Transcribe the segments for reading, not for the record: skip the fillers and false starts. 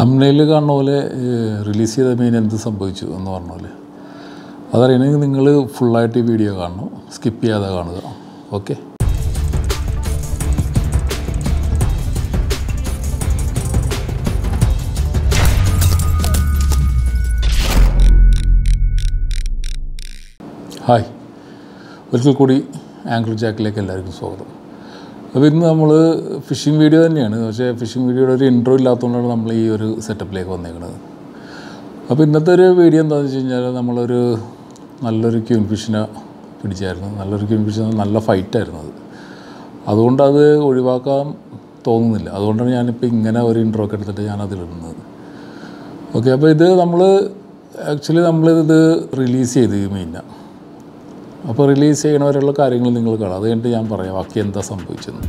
Thumbnail കാണുന്ന പോലെ release ചെയ്ത മീൻ എന്ത് സംഭവിച്ചു എന്ന് പറഞ്ഞ പോലെ അതറിയണമെങ്കിൽ നിങ്ങൾ ഫുള്ളായിട്ട് ഈ വീഡിയോ കാണണം, സ്കിപ്പ് ചെയ്യാതെ കാണുക. ഓക്കെ. ഹായ്, ഒരിക്കൽ കൂടി ആംഗിൾ ജാക്കിലേക്ക് എല്ലാവർക്കും സ്വാഗതം. അപ്പോൾ ഇന്ന് നമ്മൾ ഫിഷിംഗ് വീഡിയോ തന്നെയാണ്, പക്ഷേ ഫിഷിംഗ് വീഡിയോയുടെ ഒരു ഇൻട്രോ ഇല്ലാത്തതുകൊണ്ടാണ് നമ്മൾ ഈ ഒരു സെറ്റപ്പിലേക്ക് വന്നേക്കുന്നത്. അപ്പോൾ ഇന്നത്തെ ഒരു വീഡിയോ എന്താണെന്ന് വെച്ച് കഴിഞ്ഞാൽ നമ്മളൊരു നല്ലൊരു ക്യൂൻ ഫിഷിനെ പിടിച്ചായിരുന്നു. നല്ലൊരു ക്യൂൻ ഫിഷ്, നല്ല ഫൈറ്റായിരുന്നു അത്. അതുകൊണ്ട് അത് ഒഴിവാക്കാൻ തോന്നുന്നില്ല. അതുകൊണ്ടാണ് ഞാനിപ്പോൾ ഇങ്ങനെ ഒരു ഇൻട്രോ ഒക്കെ എടുത്തിട്ട് ഞാനതിലിടുന്നത്. ഓക്കെ. അപ്പോൾ ഇത് നമ്മളിത് റിലീസ് ചെയ്ത് ഈ മീനിനെ. അപ്പോൾ റിലീസ് ചെയ്യണവരെയുള്ള കാര്യങ്ങൾ നിങ്ങൾ കാണാം. അത് കഴിഞ്ഞിട്ട് ഞാൻ പറയാം ബാക്കി എന്താ സംഭവിച്ചെന്ന്.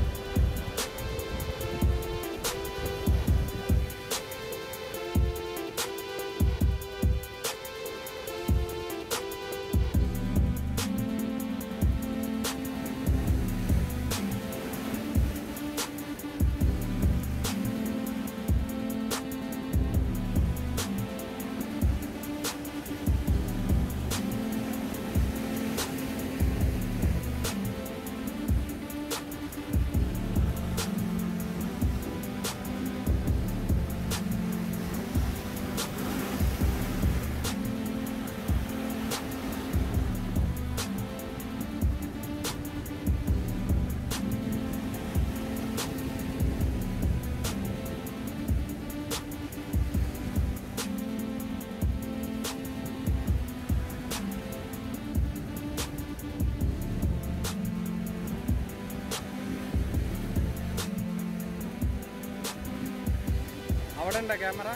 അവിടെ ഉണ്ടോ ക്യാമറ?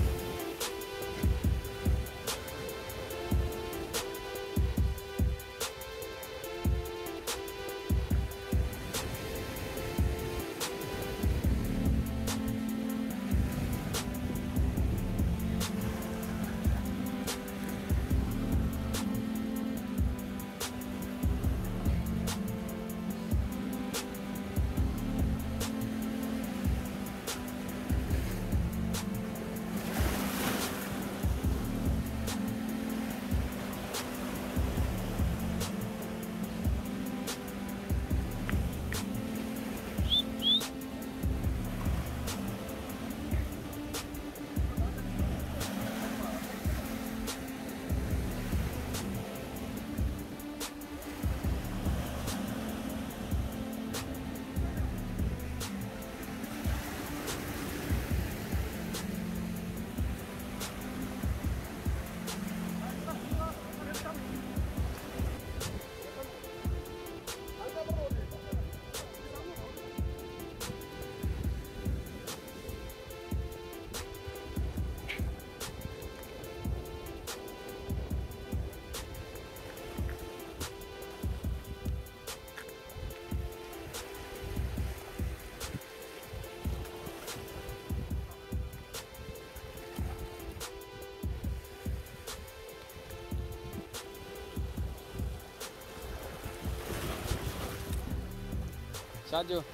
ഷാജു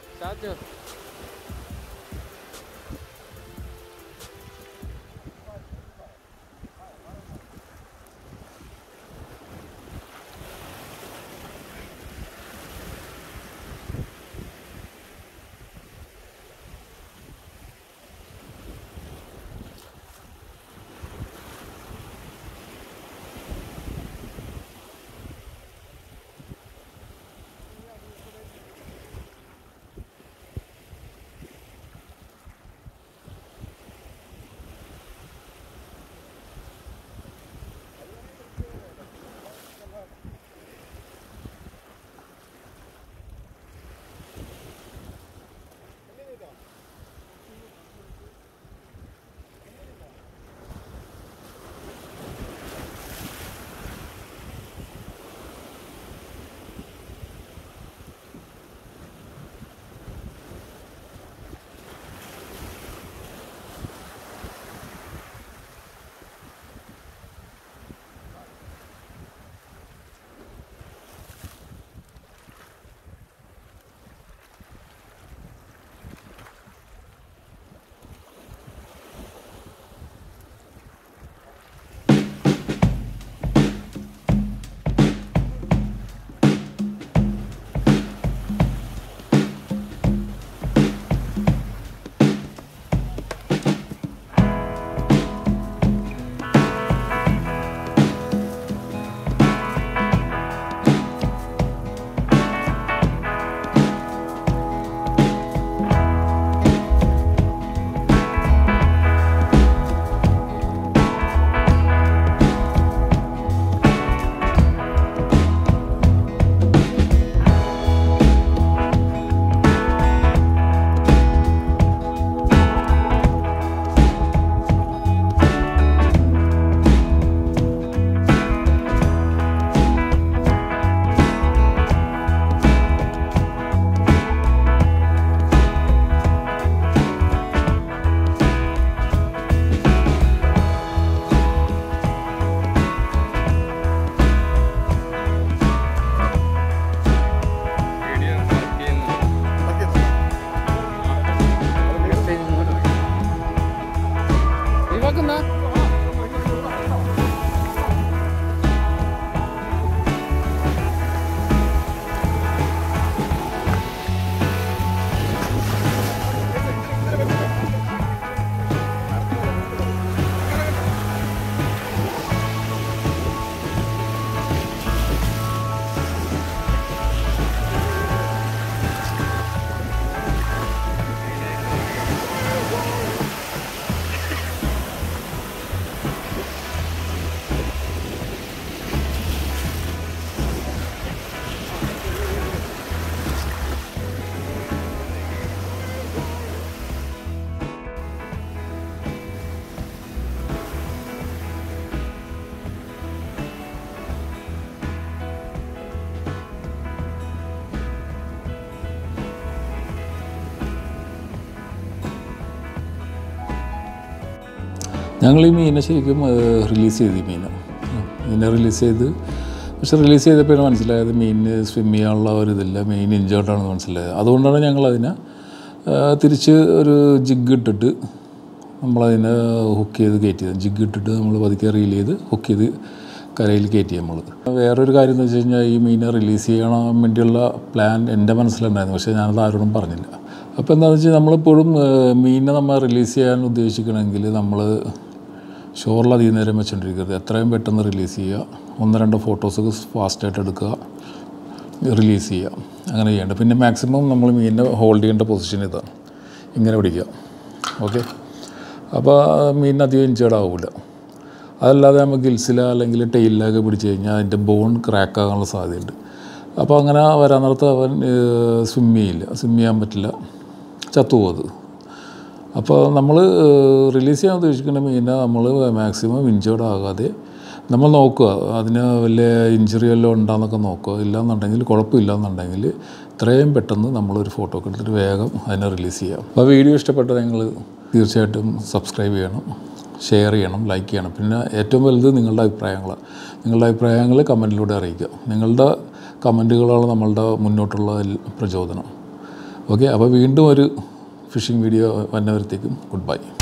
吗？ ഞങ്ങൾ ഈ മീനെ ശരിക്കും റിലീസ് ചെയ്തു. മീനെ റിലീസ് ചെയ്ത്, പക്ഷെ റിലീസ് ചെയ്തപ്പോഴാണ് മനസ്സിലായത് മീനിന് സ്വിം ചെയ്യാനുള്ള ഒരിതില്ല, മീൻ ഇഞ്ചേർഡാണെന്ന് മനസ്സിലായത്. അതുകൊണ്ടാണ് ഞങ്ങളതിനെ തിരിച്ച് ഒരു ജിഗ് ഇട്ടിട്ട് നമ്മളതിനെ ഹുക്ക് ചെയ്ത് കയറ്റിയത്. ജിഗ് ഇട്ടിട്ട് നമ്മൾ പതുക്കെ റീൽ ചെയ്ത് ഹുക്ക് ചെയ്ത് കരയിൽ കയറ്റി നമ്മൾ. വേറൊരു കാര്യം എന്ന് വെച്ച് കഴിഞ്ഞാൽ ഈ മീനെ റിലീസ് ചെയ്യണം വേണ്ടിയുള്ള പ്ലാൻ എൻ്റെ മനസ്സിലുണ്ടായിരുന്നു, പക്ഷേ ഞാനത് ആരോടും പറഞ്ഞില്ല. അപ്പോൾ എന്താണെന്ന് വെച്ചാൽ നമ്മളിപ്പോഴും മീനിനെ നമ്മൾ റിലീസ് ചെയ്യാൻ ഉദ്ദേശിക്കണമെങ്കിൽ നമ്മൾ ഷോറിൽ അധികം നേരം വെച്ചുകൊണ്ടിരിക്കരുത്. എത്രയും പെട്ടെന്ന് റിലീസ് ചെയ്യുക, 1-2 ഫോട്ടോസൊക്കെ ഫാസ്റ്റായിട്ട് എടുക്കുക, റിലീസ് ചെയ്യുക, അങ്ങനെ ചെയ്യേണ്ടത്. പിന്നെ മാക്സിമം നമ്മൾ മീനിനെ ഹോൾഡ് ചെയ്യേണ്ട പൊസിഷൻ ഇതാണ്, ഇങ്ങനെ പിടിക്കുക. ഓക്കെ, അപ്പോൾ മീനിന് അധികം ഇഞ്ചേർഡ് ആവില്ല. അതല്ലാതെ നമ്മൾ ഗിൽസില അല്ലെങ്കിൽ ടെയിലൊക്കെ പിടിച്ച് കഴിഞ്ഞാൽ അതിൻ്റെ ബോൺ ക്രാക്ക് ആകാനുള്ള സാധ്യതയുണ്ട്. അപ്പോൾ അങ്ങനെ വരാൻ നേരത്ത് അവൻ സ്വിം ചെയ്യാൻ പറ്റില്ല, ചത്തുപോകും അത്. അപ്പോൾ നമ്മൾ റിലീസ് ചെയ്യാൻ ഉദ്ദേശിക്കുന്ന മീനിനെ നമ്മൾ മാക്സിമം ഇഞ്ചേർഡ് ആകാതെ നമ്മൾ നോക്കുക, അതിന് വലിയ ഇഞ്ചുറി വല്ലതും ഉണ്ടാകുന്നൊക്കെ നോക്കുക. ഇല്ലയെന്നുണ്ടെങ്കിൽ, കുഴപ്പമില്ലയെന്നുണ്ടെങ്കിൽ എത്രയും പെട്ടെന്ന് നമ്മളൊരു ഫോട്ടോ ഒക്കെ എടുത്തിട്ട് വേഗം അതിനെ റിലീസ് ചെയ്യാം. അപ്പോൾ വീഡിയോ ഇഷ്ടപ്പെട്ട നിങ്ങൾ തീർച്ചയായിട്ടും സബ്സ്ക്രൈബ് ചെയ്യണം, ഷെയർ ചെയ്യണം, ലൈക്ക് ചെയ്യണം. പിന്നെ ഏറ്റവും വലുത് നിങ്ങളുടെ അഭിപ്രായങ്ങൾ കമൻറ്റിലൂടെ അറിയിക്കുക. നിങ്ങളുടെ കമൻറ്റുകളാണ് നമ്മളുടെ മുന്നോട്ടുള്ള പ്രചോദനം. ഓക്കെ, അപ്പോൾ വീണ്ടും ഒരു ഫിഷിംഗ് വീഡിയോ വരുന്നവരത്തേക്കും ഗുഡ് ബൈ.